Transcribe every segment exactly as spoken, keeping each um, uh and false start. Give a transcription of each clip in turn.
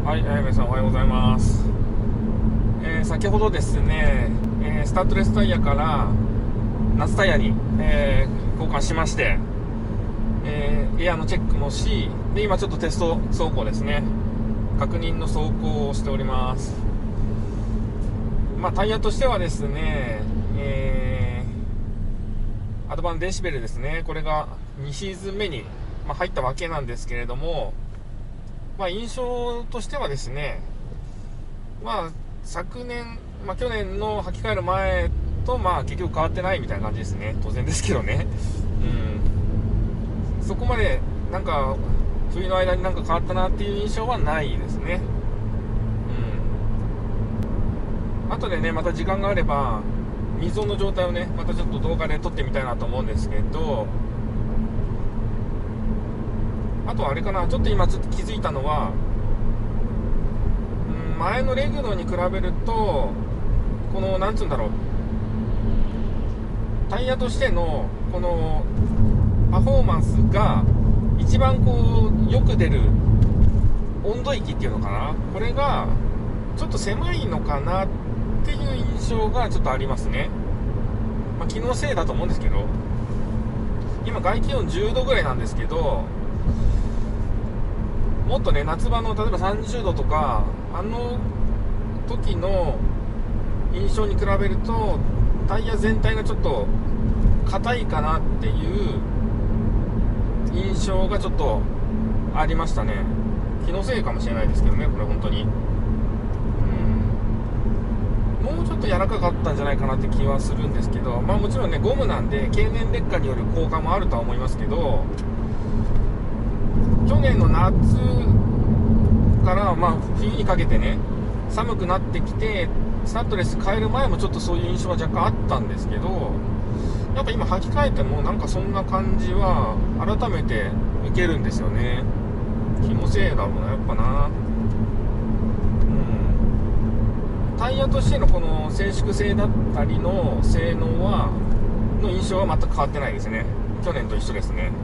はい、あやめさんおはようございます。えー先ほどですね、えースタッドレスタイヤから夏タイヤに、えー交換しまして、えーエアのチェックもし、で今ちょっとテスト走行ですね、確認の走行をしております。まあタイヤとしてはですね、えーアドバンデシベルですね、これがにシーズン目に、まあ、入ったわけなんですけれども、まあ印象としてはですね、まあ昨年、まあ、去年の履き替える前とまあ結局変わってないみたいな感じですね。当然ですけどね。うん、そこまでなんか冬の間になんか変わったなっていう印象はないですね。うん、後でねまた時間があれば溝の状態をねまたちょっと動画で撮ってみたいなと思うんですけど、あとあれかな、ちょっと今ちょっと気づいたのは、うん、前のレグノに比べるとこのなんつうんだろう、タイヤとしてのこのパフォーマンスが一番こうよく出る温度域っていうのかな、これがちょっと狭いのかなっていう印象がちょっとありますね。まあ、気のせいだと思うんですけど、今外気温じゅうどぐらいなんですけど、もっとね夏場の例えばさんじゅうどとかあの時の印象に比べるとタイヤ全体がちょっと硬いかなっていう印象がちょっとありましたね。気のせいかもしれないですけどね、これ本当に。うん、もうちょっと柔らかかったんじゃないかなって気はするんですけど、まあもちろんねゴムなんで経年劣化による効果もあるとは思いますけど、去年の夏からまあ冬にかけてね寒くなってきてスタッドレス変える前もちょっとそういう印象は若干あったんですけど、やっぱ今履き替えてもなんかそんな感じは改めて受けるんですよね。気のせいだろうなやっぱな。うん、タイヤとしてのこの静粛性だったりの性能はの印象は全く変わってないですね。去年と一緒ですね。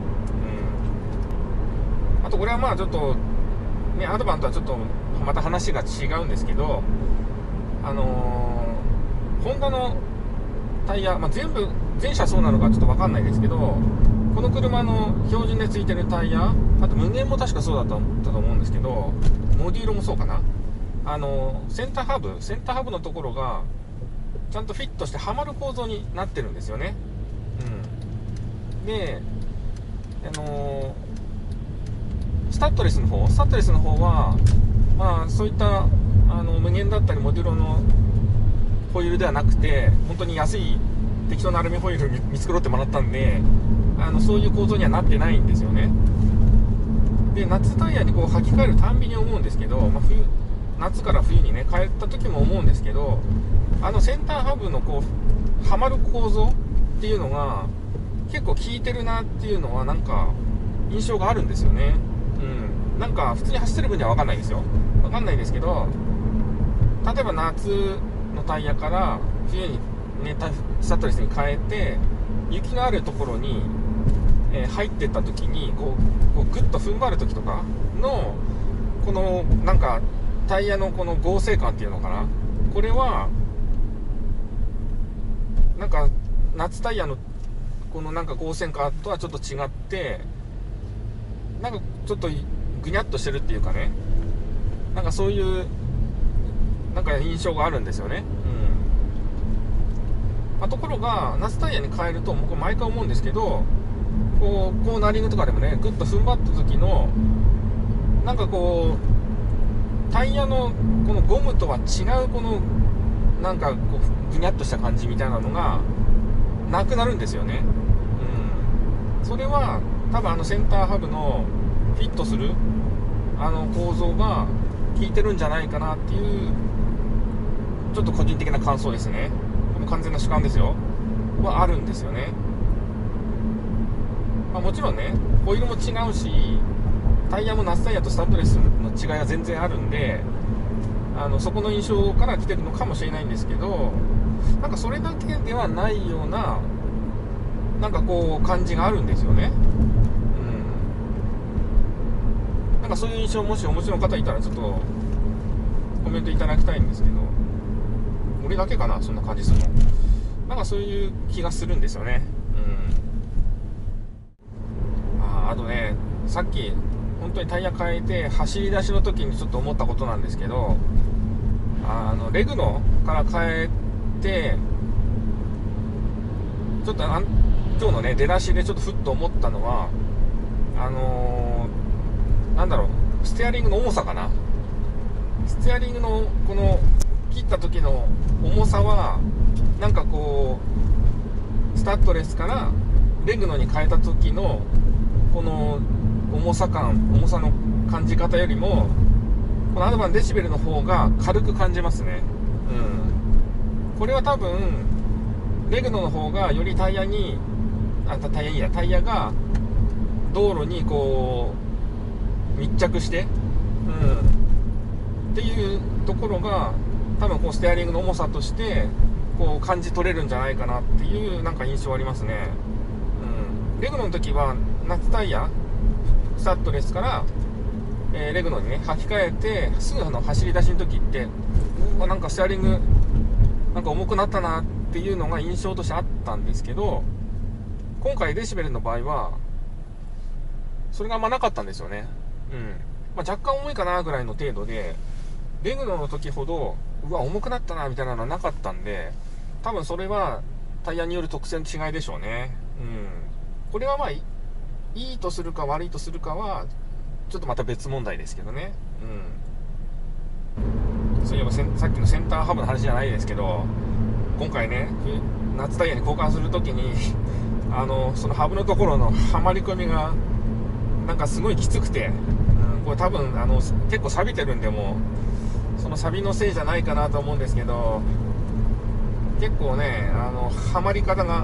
うん、あとこれはまあちょっとねアドバンとはちょっとまた話が違うんですけど、あのー、ホンダのタイヤ、まあ、全部全車そうなのかちょっと分かんないですけど、この車の標準でついてるタイヤ、あと無限も確かそうだったと思うんですけど、モディーロもそうかな、あのセンターハブセンターハブのところがちゃんとフィットしてはまる構造になってるんですよね。うん、で、あのー、スタッドレスの方スタッドレスの方はまあそういったあの無限だったりモディーロのホイールではなくて、本当に安い適当なアルミホイール見繕ってもらったんで、あのそういう構造にはなってないんですよね。で夏タイヤにこう履き替えるたんびに思うんですけど、まあ、冬夏から冬にね変えた時も思うんですけど、あのセンターハブのこうはまる構造っていうのが結構効いてるなっていうのはなんか印象があるんですよね。うん、なんか普通に走ってる分には分かんないですよ、分かんないですけど、例えば夏のタイヤから冬に、ね、スタッドレスに変えて雪のあるところに、えー入ってった時にこうこうグッと踏ん張る時とかのこのなんかタイヤのこの剛性感っていうのかな、これはなんか夏タイヤのこのなんか剛性感とはちょっと違って、なんかちょっとぐにゃっとしてるっていうかね、なんかそういうなんか印象があるんですよね。うん、まあ、ところが夏タイヤに変えると僕毎回思うんですけど、こうコーナリングとかでもねグッと踏ん張った時のなんかこうタイヤのこのゴムとは違うこのなんかこうぐにゃっとした感じみたいなのがなくなるんですよね。うん、それは多分あのセンターハブのフィットするあの構造が効いてるんじゃないかなっていうちょっと個人的な感想ですね。この完全な主観ですよはあるんですよね。まあ、もちろんねホイールも違うしタイヤも夏タイヤとスタッドレスの違いは全然あるんで、あのそこの印象から来てるのかもしれないんですけど、なんかそれだけではないようななんかこう感じがあるんですよね。うん、なんかそういう印象もしお持ちの方いたらちょっとコメントいただきたいんですけど、俺だけかなそんな感じするの。なんかそういう気がするんですよね。うん。あ, あとね、さっき本当にタイヤ変えて走り出しの時にちょっと思ったことなんですけど、あのレグノから変えてちょっとあん今日のね出だしでちょっとふっと思ったのは、あのー、なんだろう、ステアリングの重さかな。ステアリングのこの切った時の重さはなんかこうスタッドレスからレグノに変えた時のこの重さ感重さの感じ方よりもこのアドバンデシベルの方が軽く感じますね。うん、これは多分レグノの方がよりタイヤにあタイヤいいやタイヤが道路にこう密着して、うん、っていうところが多分こうステアリングの重さとしてこう感じ取れるんじゃないかなっていうなんか印象ありますね。うん、レグノの時は夏タイヤスタッドレスから、えー、レグノにね履き替えてすぐあの走り出しの時ってうわなんかステアリングなんか重くなったなっていうのが印象としてあったんですけど、今回デシベルの場合はそれがあんまなかったんですよね。うんまあ、若干重いかなぐらいの程度で、レグノの時ほどうわ重くなったなみたいなのはなかったんで、多分それはタイヤによる特性の違いでしょうね。うん、これはまあいいとするか悪いとするかはちょっとまた別問題ですけどね。うん、そういえばさっきのセンターハブの話じゃないですけど、今回ね夏タイヤに交換するときにあのそのハブのところのはまり込みがなんかすごいきつくて、うん、これ多分あの結構錆びてるんで、もうその錆のせいじゃないかなと思うんですけど、結構ねあのはまり方が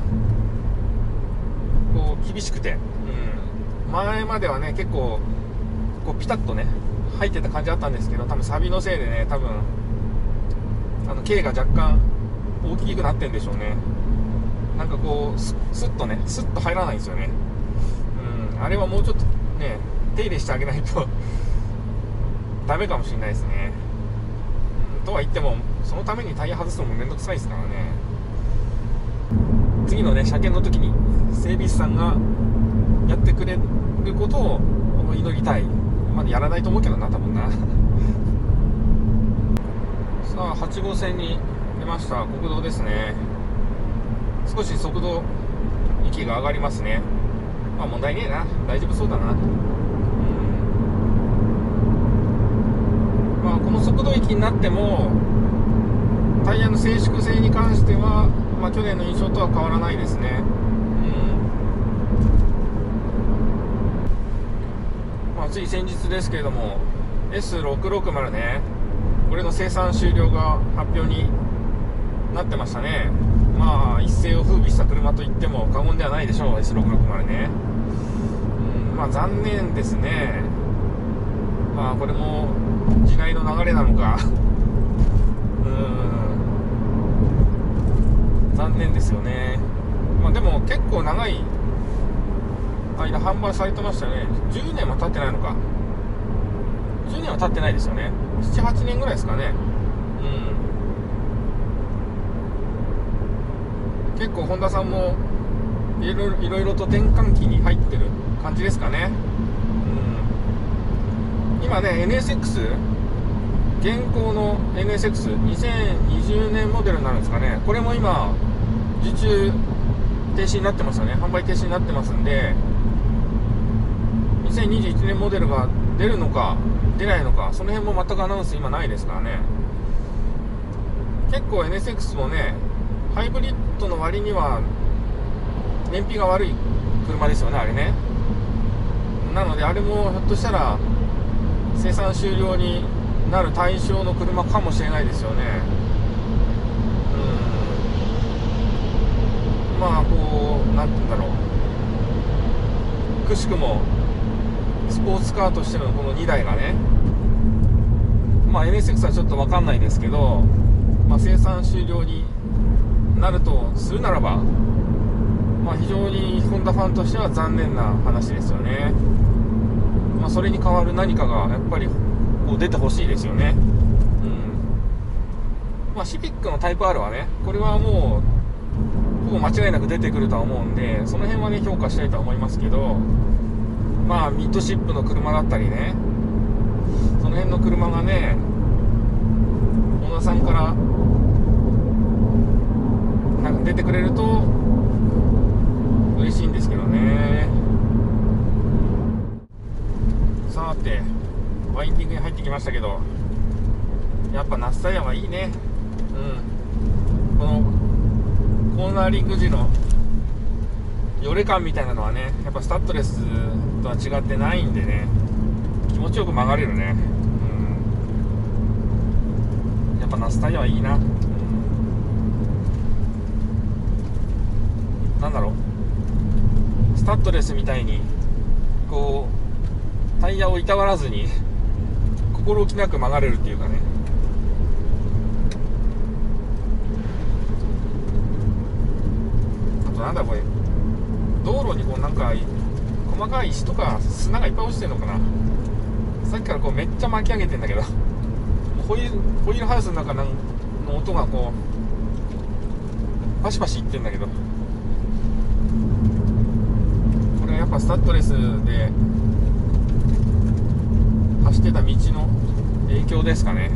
こう厳しくて、うん、前まではね結構こうピタッとね入ってた感じあったんですけど、多分錆のせいでね多分あの径が若干大きくなってんでしょうね。なんかこうスッとねスッと入らないんですよね。うん、あれはもうちょっとね手入れしてあげないとダメかもしれないですね。うん、とは言ってもそのためにタイヤ外すのもめんどくさいですからね。次のね車検の時に整備士さんがやってくれることを祈りたい。まだやらないと思うけどな多分なさあはち号線に出ました。国道ですね。少し速度域が上がりますね。まあ問題ねえな、大丈夫そうだな。うん、まあこの速度域になってもタイヤの静粛性に関しては、まあ、去年の印象とは変わらないですね。うん、まあつい先日ですけれども エスろくろくまる ね、これの生産終了が発表になってましたね。まあ一世を風靡した車といっても過言ではないでしょう エスろくろくまる ね。うん、まあ残念ですね。まあこれも時代の流れなのかうん残念ですよね。まあでも結構長い間販売されてましたね。じゅうねんも経ってないのか。じゅうねんは経ってないですよね。ななはちねんぐらいですかね。うん、結構ホンダさんもいろいろいろいろと転換期に入ってる感じですかね。うん、今ね エヌエスエックス 現行の エヌエスエックスにせんにじゅうねんモデルになるんですかね。これも今受注停止になってますよね。販売停止になってますんで、にせんにじゅういちねんモデルが出るのか出ないのか、その辺も全くアナウンス今ないですからね。結構 エヌエスエックス もねハイブリッドの割には燃費が悪い車ですよねあれね。なのであれもひょっとしたら生産終了になる対象の車かもしれないですよね。うん、まあこうなんて言うんだろう、くしくもスポーツカーとしてのこのにだいがね、まあ エヌエスエックス はちょっと分かんないですけど、まあ、生産終了になるとするならば、まあ、非常にホンダファンとしては残念な話ですよね。まあ、それに代わる何かがやっぱりこう出てほしいですよね。うんまあ、シビックのタイプ R はね、これはもうほぼ間違いなく出てくるとは思うんで、その辺はね評価したいとは思いますけど、まあミッドシップの車だったりね、その辺の車がね、小田さんからなんか出てくれると嬉しいんですけどね。さてワインディングに入ってきましたけど、やっぱ夏タイヤはいいね。うん、このコーナーリング時のよれ感みたいなのはね、やっぱスタッドレスとは違ってないんでね、気持ちよく曲がれるね。うん、やっぱ夏タイヤはいいな。うん、なんだろう、スタッドレスみたいにこうタイヤをいたわらずに心置きなく曲がれるっていうかね。あとなんだこれ、道路にこうなんか細かい石とか砂がいっぱい落ちてるのかな。さっきからこうめっちゃ巻き上げてんだけど、ホイールホイールハウスの中の音がこうパシパシいってんだけど、これはやっぱスタッドレスで走ってた道の影響ですかね。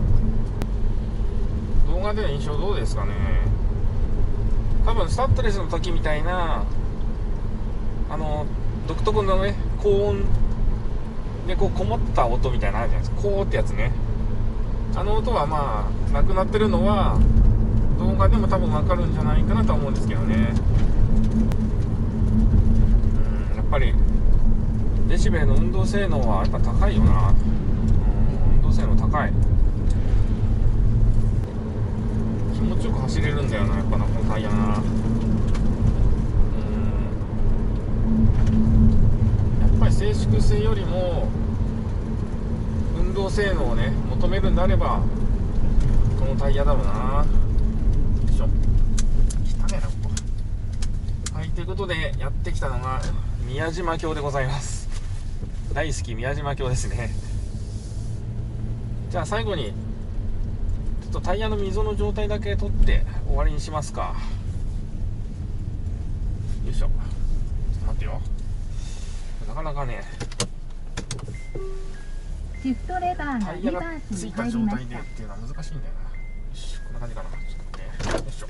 動画での印象どうですかね。多分スタッドレスの時みたいなあの独特のね高音でこうこもった音みたいなのあるじゃないですか。コーってやつね、あの音はまあなくなってるのは動画でも多分分かるんじゃないかなとは思うんですけどね。うん、やっぱりデシベルの運動性能はやっぱ高いよな。うん、運動性能高い。気持ちよく走れるんだよな、やっぱな、このタイヤな。うん、やっぱり静粛性よりも運動性能をね求めるんであればこのタイヤだろうな。よいしょ、汚ねえなここ。はい、ということでやってきたのが宮島峡でございます。大好き宮島峡ですね。じゃあ最後にちょっとタイヤの溝の状態だけ取って終わりにしますか。よいしょ、ちょっと待ってよ、なかなかねシフトレバータイヤががリバースついにた状態入りました。 でっていうのは難しいんだよな。よし、こんな感じかな。ちょっと待って、よいし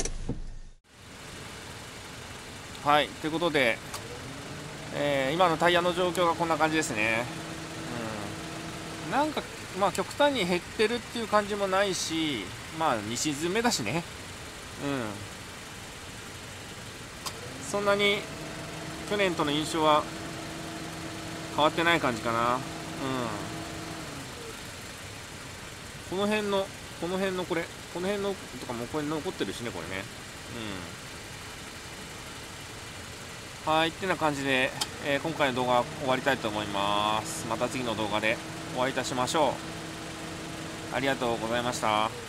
ょ。はい、ということで、えー今のタイヤの状況がこんな感じですね。うん、なんかまあ極端に減ってるっていう感じもないし、まあにシーズン目だしね、うん、そんなに去年との印象は変わってない感じかな。うん、この辺のこの辺のこれこの辺のとかもこれ残ってるしね、これね。うん、はいってな感じで、えー今回の動画は終わりたいと思います。また次の動画でお会いいたしましょう。ありがとうございました。